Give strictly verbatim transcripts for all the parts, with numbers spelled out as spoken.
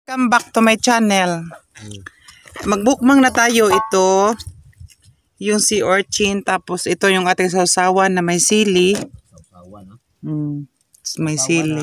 Welcome back to my channel. Magbukmang na tayo. Ito yung sea urchin, tapos ito yung ating sausawan na may sili. Mm, may sili.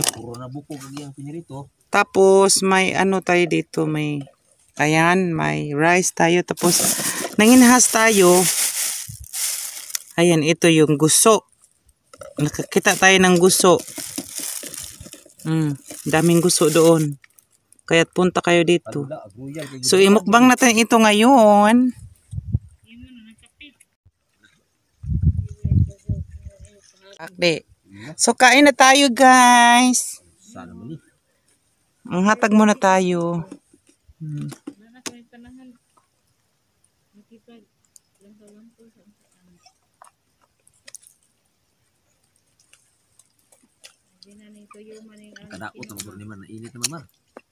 Tapos may ano tayo dito, may ayan, may rice tayo. Tapos nanginhas tayo. Ayan, ito yung guso. Nakakita tayo ng guso. Mm, daming guso doon. Kaya punta kayo dito. So, imukbang natin ito ngayon. Okay. So, kain na tayo, guys. Ang hatag muna tayo. Hmm. Kadakot ang bro naman, init naman man.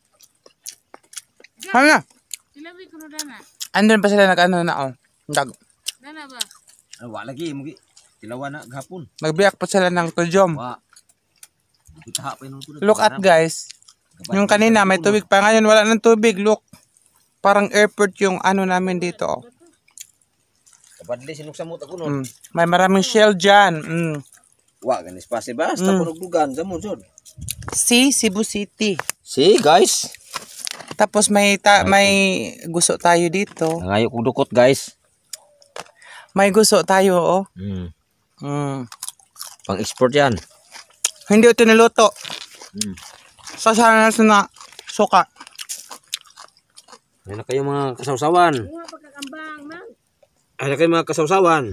Hala. Sinabi ko na dana. Andun pa sila nag-ano na oh. Dag. Dana ba? Ah, wa lagi mo gi. Tilawa na gahapon. Nagbiyak pa sila ng tujom. Wa. Kita pa nung Look at guys. Yung kanina may tubig pa, ngayon wala nang tubig. Look. Parang airport yung ano namin dito oh. Kapadli sinuk samot ako no. Mm. May maraming shell diyan. Mm. Wa ganis pa si basta Mm. punog-dugan sa munsod. Si Cebu City. See guys. Tapos may ta may guso tayo dito. Nangayo kong dukot guys. May guso tayo oh. Hmm. Mm. Pang-export yan. Hindi ito niluto. Hmm. Sasana na suka. Ay na kayo mga kasawsawan. Buha pagkakambang, man. Ay na kayo mga kasawsawan.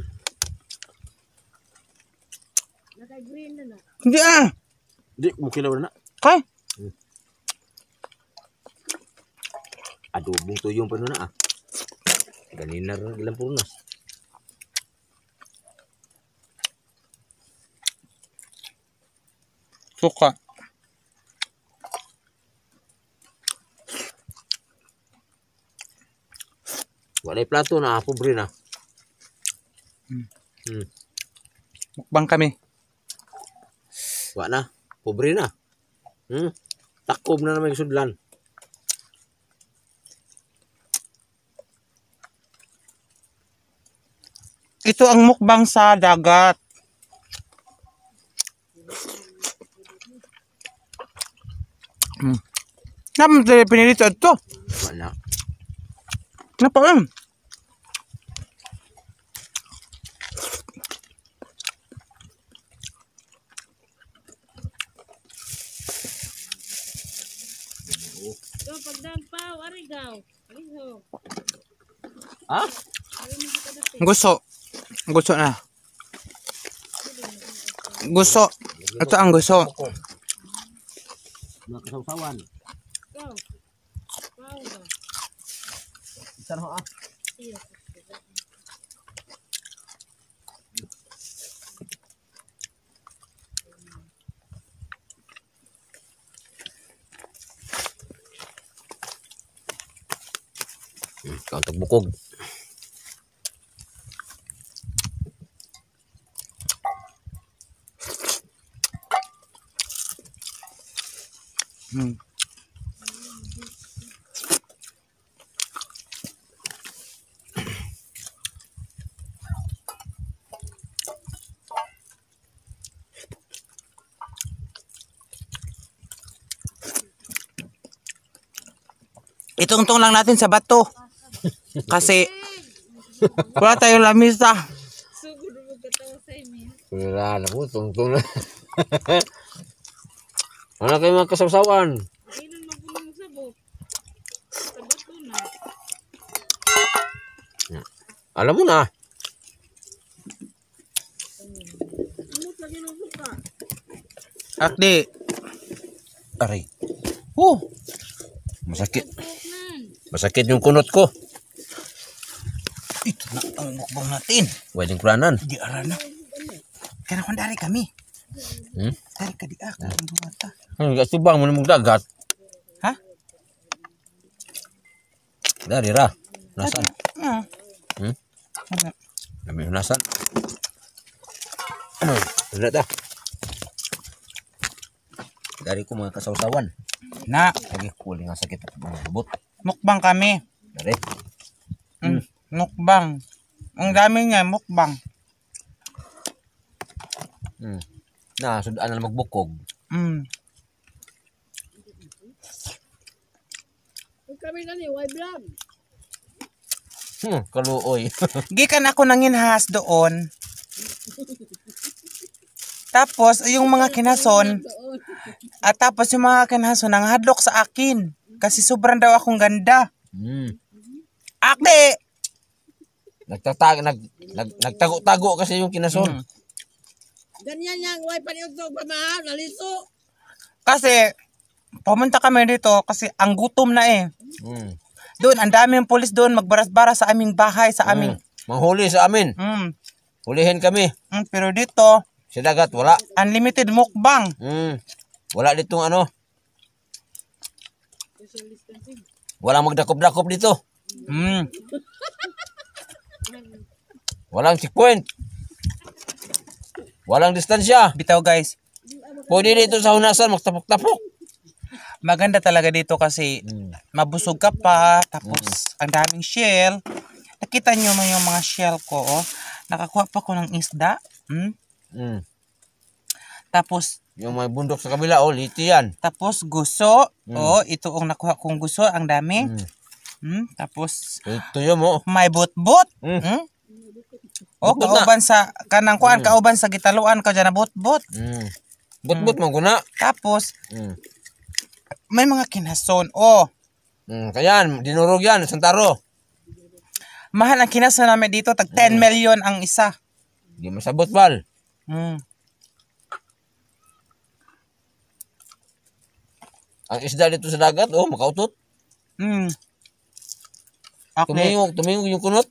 Naka-green na na. Hindi ah. Di mo kilaw na. Kay. Adobong tuyong pa na ah. Ganina rin ilang punas. Suka. Walay plato na, pobre na. Hmm. Hmm. Mukbang kami. Wa na, pobre na. Hmm. Takob na naman yung sudlan. Ito ang mukbang sa dagat. Hmm. Naman tayo pinilito ito. Wa na. Napa yun? So, pagdaan pa, arigaw. Arigaw. Ha? Gusto. Gusto na. Gusto. Ito ang gusto. Mga kasawsawan. Go. Wow ba? Isa na ho ah. Iyo. Hmm, kauntog bukog. Hmm. Itungtong lang natin sa bato. Kasi wala tayong lamisa. Sugod mo katawa sa imin. Wala na po, tungtong na. Ano kayo mga kasawsawan? Ilan magulong sabot. Sa bato na. Alam mo na. Umot lagi ng suka. Akdi. Aray. Oh. Masakit. Nan. Masakit yung kunot ko. Ito na ang mukbang natin. Pwedeng kuranan. Di arana. Kaya kung dari kami. Hmm? Dari ka di ako. Ang bumata. Ano, gak subang mo na magdagat. Ha? Dari ra. Nasan? Ah. Hmm? Wala. Dami nasan. Ano ta? Dari ko mga kasawsawan. Na, Lagi kuli nga sakit ang abot. mukbang kami. Dari. Mm, mukbang. Ang dami niya, mukbang. Hmm. Na, sudaan na magbukog. Mm. Huwag kami na ni, why vlog? Hmm, kaluoy. Gikan ako nanginhas doon. Tapos, yung mga kinason, Doon. at tapos yung mga kinason, ang hadlok sa akin. Kasi sobrang daw akong ganda. Hmm. Akde! Nagtatag, nag, nag, nagtago-tago kasi yung kinason. Mm. Ganyan yang, why paniutog pa mahal, naliso. Kasi, pumunta kami dito kasi ang gutom na eh. Hmm. Doon, ang daming pulis doon, magbaras-baras sa aming bahay, sa aming... Hmm. Manghuli sa amin. Mm. Hulihin kami. Mm, pero dito, Sa dagat, wala. unlimited mukbang. Hmm. Wala ditong ano. Walang magdakop-dakop dito. Mm. Walang checkpoint. Walang distansya. Bitaw guys, Pwede dito sa hunasan, magtapok-tapok. maganda talaga dito kasi Hmm. mabusog ka pa, tapos ang daming shell. Nakita nyo mo yung mga shell ko, oh. Nakakuha pa ko ng isda. Mm? Hmm. Tapos, Yung may bundok sa kabila, oh, liti yan. tapos guso. Mm. Oh, ito ang nakuha kong guso, ang dami. Hmm. Mm? Tapos, Tuyo mo. may butbut. Hmm. Mm? Oh, Butbut na. kauban sa, kanang kuan, kauban sa gitaluan ka dyan na butbut. Hmm. But-but mo guna. Tapos, Hmm. may mga kinason. Oh, Hmm. Kayan, dinurog yan, santaro. mahal ang kinason namin dito. Tag ten million ang isa. Di masabot, bal. Mm. Ang isda dito sa dagat, oh, makautot. Mm. Okay. Tumingog, tumingog yung kunot.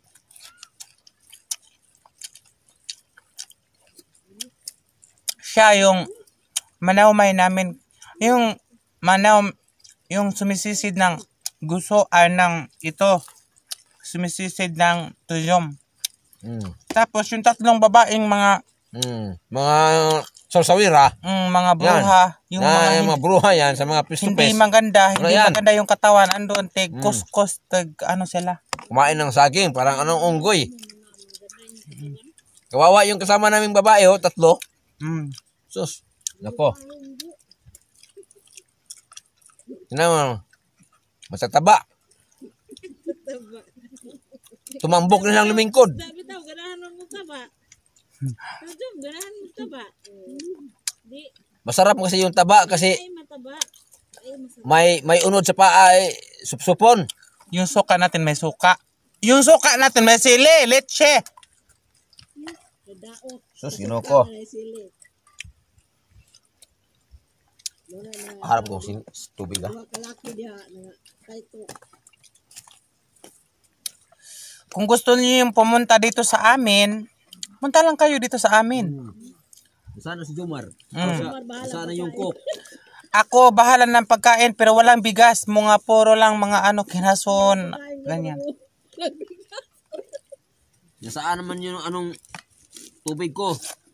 Siya yung manawmay namin. Yung manaw, yung sumisisid ng guso ay ng ito. Sumisisid ng tuyom. Hmm. Tapos yung tatlong babaeng mga Hmm. Mga sawsawira. mm, mga bruha, yung na, mga, yung hin- mga bruha yan sa mga hindi pistupes. maganda, hindi Ano yan? maganda yung katawan. Andun, teg, Mm. kuskus, teg, ano sila. Kumain ng saging, parang anong unggoy. Kawawa yung kasama naming babae, oh, tatlo. Mm. Sus, nako. Tignan mo, matataba. Tumambok na lang lumingkod. Sabi tao, ganahan mo taba. Sabi ganahan mo taba. Di, Masarap kasi yung taba kasi ay mataba. Ay masarap. may may unod sa paa ay supsupon. Yung suka natin may suka. Yung suka natin may sili, leche. Daot. Sus, ginoko. Ay sili. Muna na, Harap ko sin tubig ah. mga kalaki diha, nga, kaito. Kung gusto niyo yung pumunta dito sa amin, punta lang kayo dito sa amin. Sana si Jomar. Mm. Sana yung cook. Ako, bahala ng pagkain, pero walang bigas. Mga puro lang mga ano, kinason, ganyan. Nasaan naman yung anong tubig ko?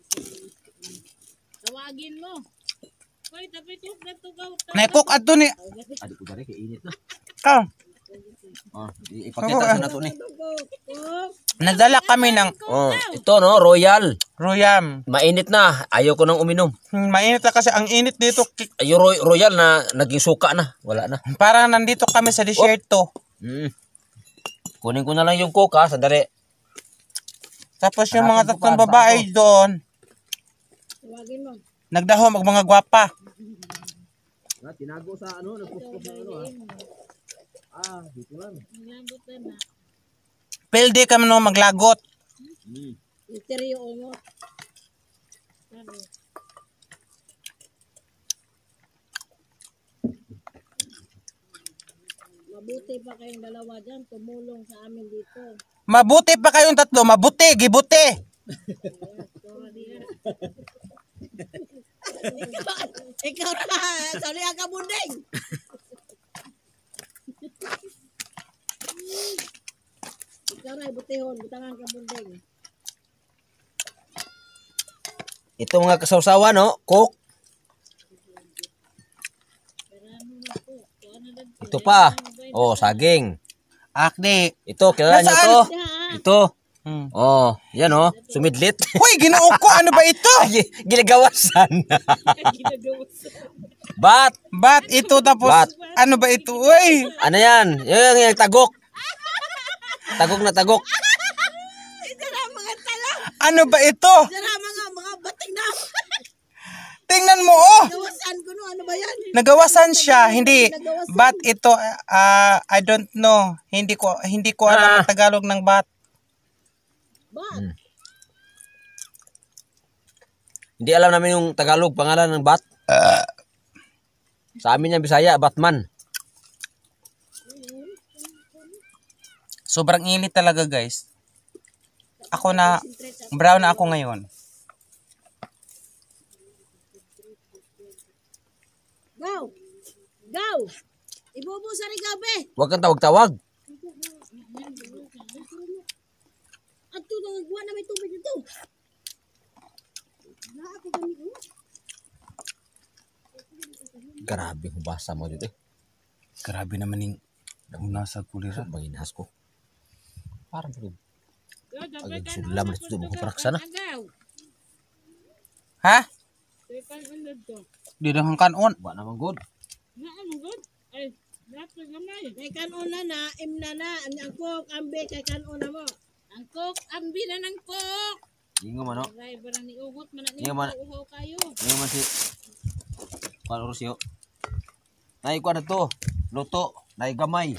Tawagin mo. Hoy, tapi tuk na tugaw. Naikok ato ni... Adi ko bari kay init na. Ah, Oh, ipakita sa nato ni. nagdala kami ng Oh, ito no, Royal. Royam. Mainit na. Ayaw ko nang uminom. Hmm, mainit na kasi ang init dito. ki- Ayo Roy, Royal na naging suka na. Wala na. Parang nandito kami sa desierto. Mm. Kunin ko na lang yung coke ha, sandali. Tapos yung mga Hanapin ko tatlong pa, babae doon, Tawagin mo. nagdaho mag mga gwapa. Tinago sa ano, nagpuspos na ano ha. Ah, dito lang. Ngabot na na. Pilde kami no maglagot. Mm. Interyo mo. Sabi. Mabuti pa kayong dalawa dyan, tumulong sa amin dito. Mabuti pa kayong tatlo, mabuti, gibuti. Sorry ah. Ikaw na, sorry ang kabunding. Ikaw na, butihon, butangan kabunding. Ito mga kasawsawa no, coke. Pero ano na po. ito pa. Oh, saging. Akdi. Ito, kilala niyo Nasaan? to? Ito. Hmm. Oh, yan oh, sumidlit. Uy, ginoo ko, ano ba ito? Gi- Ginagawasan. Bat. Bat ito tapos, Bat. ano ba ito? Uy, Ano yan? Yung, yung tagok. Tagok na tagok. Dara mga tala. ano ba ito? Dara mga mga bating na. Tingnan mo, oh. Gawasan ko no, ano ba yan? Nagawasan siya, hindi. Bat ito, ah, I don't know. Hindi ko, hindi ko alam ang Ah. Tagalog ng bat. Ba? Hmm. Hindi alam namin yung Tagalog, pangalan ng bat. Sa amin yung Bisaya, Batman. Sobrang init talaga, guys. Ako na, brown na ako ngayon. Go. Go. Ibubo sa rigaw be. Huwag kang tawag-tawag. At to nagwa na may tubig dito. Na ako gani ko. Grabe, hubasa mo dito eh. Grabe naman yung nasa kulira. Banginahas ko. Parang pag Agad sulam na ito, magparaksa na. Ha? Di lang kanon. Ba naman good. Kay kanuna na, imna na, ang kok, ambe, kay kanuna mo. Ang kok, ambi na ng kok. Ingo man o. Ay, barang ni ugot man na Ingo man. uhaw kayo. Ingo man si Kuan Orosio. Nay kuan na to. Luto. Nay gamay.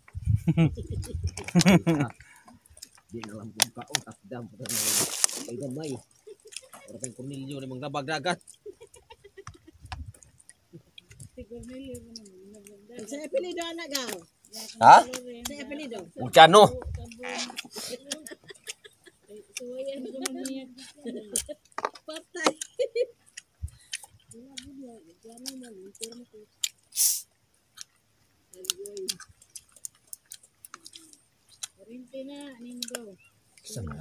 Di na alam kung kaon. Takdam. Nay gamay. Orang kang Cornelio na mga dabag dagat. Sa apelido anak gaw. Ha? Sa apelido. Uchano. Patay. Rintina, aning gaw. Sana.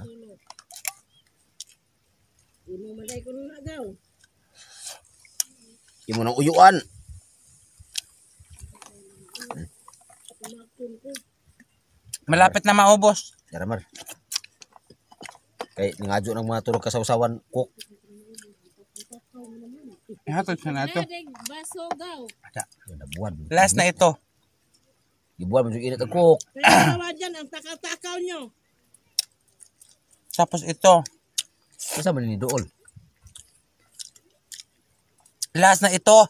Imo maday ko na gaw. Imo nang uyuan. Malapit na maubos. Yaramar. Kay ningadyo ng mga tulog kasawsawan cook. Ihatod siya na ito. Baso gaw. Nabuan. Last na ito. Gibuan mo init ang cook. Kaya nawa dyan ang takaw-takaw nyo. Tapos ito. Kasi man ni dool. Last na ito.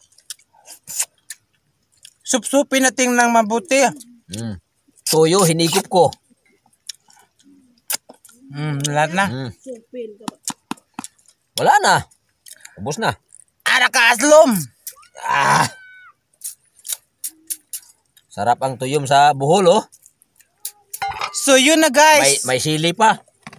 Supsupin natin ng mabuti. Mm. Toyo hinigop ko. Hmm, lahat na. Mm. Supin ka ba? Wala na. Ubos na. Ara ka aslom. Ah. Sarap ang tuyom sa buhol oh. So yun na, May guys. may sili pa.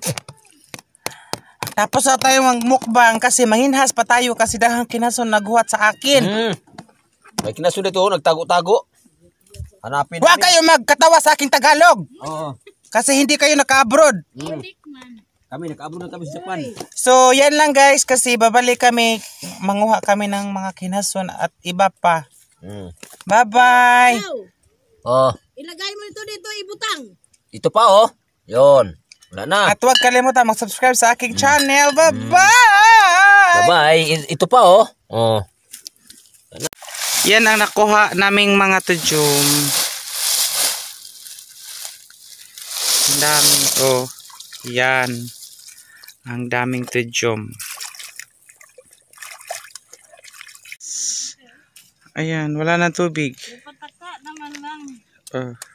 Tapos na tayo magmukbang kasi mahinhas pa tayo kasi dahang kinason naghuhat sa akin. Mm. May kinasunod ito, nagtago-tago. Hanapin Huwag kayo magkatawa sa aking Tagalog Oo. kasi hindi kayo naka-abroad. Mm. Kami nag-abot na kami sa Japan. So yan lang, guys, kasi babalik kami, manguha kami ng mga kinason at iba pa. Mm. Bye-bye. Gaw. Oh, Ilagay mo ito dito, ibutang. ito pa oh. Yon. Wala na. At huwag kalimutan mag-subscribe sa aking channel. Bye-bye. Bye-bye. I- Ito pa oh. Oh. Yan ang nakuha naming mga tujum. Ang daming, oh. Yan. Ang daming tujum. Ayan, wala na tubig. Pataka naman lang. Oh.